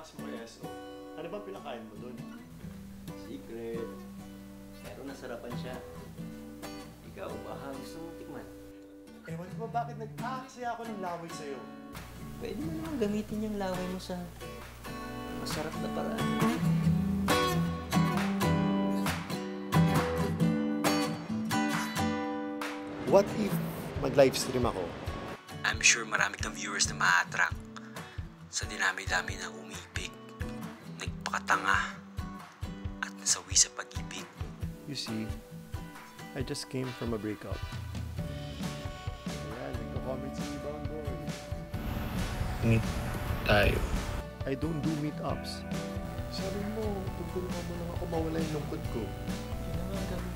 Max Moeso. Ano ba pinakain mo dun? Secret. Pero nasarapan siya. Ikaw, baka gusto mong tikman. Ewan ko ba bakit nag-aaksaya ako ng laway sa'yo? Pwede mo naman gamitin yung laway mo sa masarap na paraan. What if mag-livestream ako? I'm sure marami kang viewers na ma-attract sa dinami-dami ng umibig, nagpakatanga, at nasawi sa pag-ibig. You see, I just came from a breakup. Ayan, nagko-comment si Rebound Boy. Meet tayo. I don't do meetups. Sabi mo, tutulungan mo lang ako mawala yung lungkot ko. Yun naman gawin.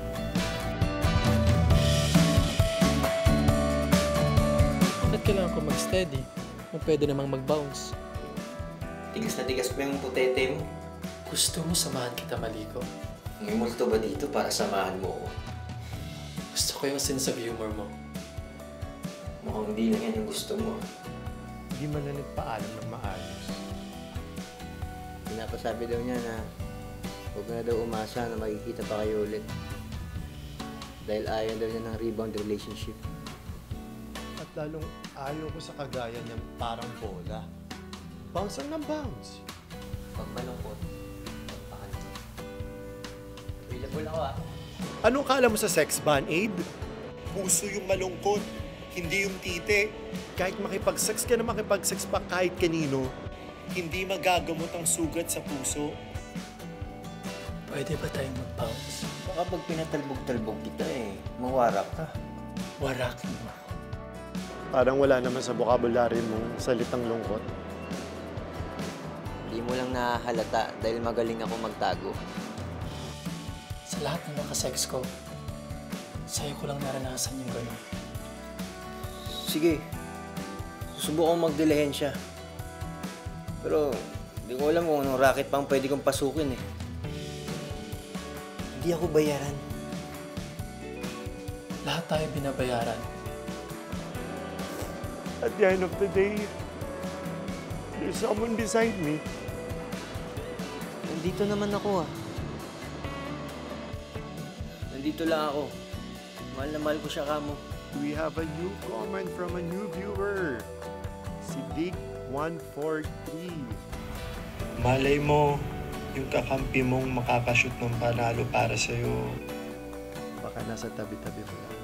Ba't kailangan ko mag-steady kung pwede namang mag-bounce? Tigas na tigas pa yung putete mo. Gusto mo samahan kita maligo? May multo ba dito para samahan mo ako? Gusto ko yung sense of humor mo. Mukhang hindi lang yan yung gusto mo. Hindi man na nagpaalam ng maayos. Pinapasabi daw niya na huwag na daw umasa na makikita pa kayo ulit. Dahil ayaw daw niya ng rebound relationship. At lalong ayaw ko sa kagaya niyang parang bola. Bounce lang ng bounce. Pag malungkot, magpakalma. Available ako ah. Anong kala mo sa sex ban, Abe? Puso yung malungkot, hindi yung tite. Kahit makipag-sex ka na makipag-sex pa kahit kanino, hindi magagamot ang sugat sa puso. Pwede ba tayong mag-bounce? Baka pag pinatalbog-talbog kita mawarak ka. Warakin mo. Parang wala naman sa vocabulary mong salitang lungkot. Hindi mo lang nahahalata dahil magaling ako magtago. Sa lahat ng nakasex ko, sa'yo ko lang naranasan yung gano'n. Sige, susubukan kong magdilihensya. Pero hindi ko alam kung anong racket pang pwede kong pasukin eh. Hindi ako bayaran. Lahat tayo binabayaran. At the end of the day, there's someone beside me. Nandito naman ako ah. Nandito lang ako. Mahal na mahal ko siya kamo. We have a new comment from a new viewer. Si Dick143. Malay mo, yung kakampi mong makakashoot ng panalo para sa'yo. Baka nasa tabi-tabi mo lang.